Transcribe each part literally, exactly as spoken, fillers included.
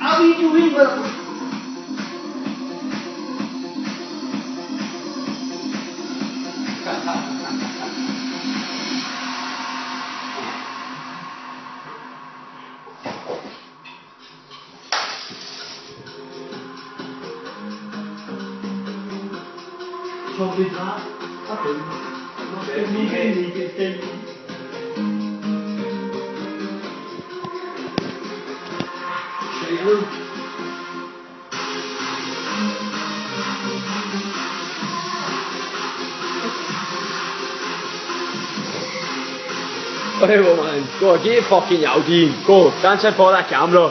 How are you doing, man? Probably not. Okay. Okay. Whatever, man. Go, get your fucking Yaudine. Go, dance in for that camera.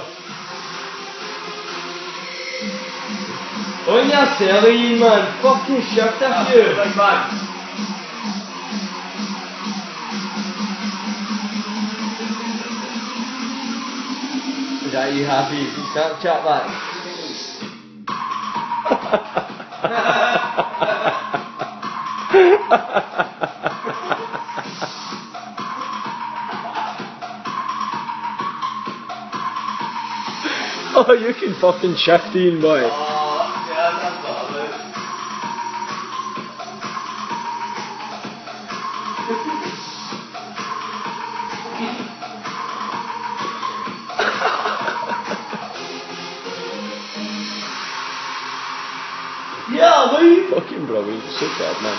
Oh, yeah, silly, man. Fucking shut up, you. Like that. Is that you happy? Snapchat that. Oh, you can fucking shift in, boy. Oh, yeah, that's not it. Yeah, we Fucking brilliant, superb, man.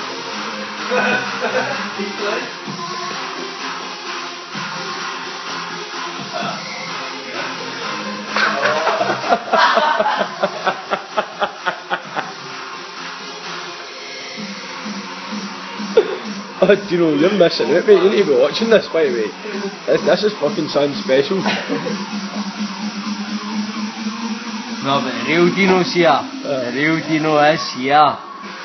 Oh, do you know, you're missing it, mate. You need to be watching this, by the way. This, this is fucking something special. No, but the real Dino's here. Uh. The real Dino is here.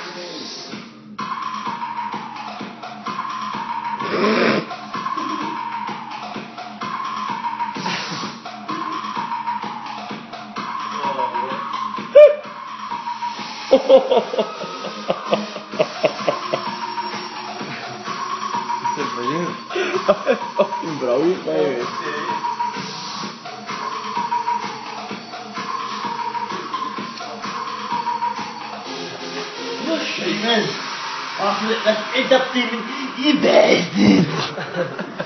Fucking brilliant, by the way. You're shite, man. After that, end up being you bastard.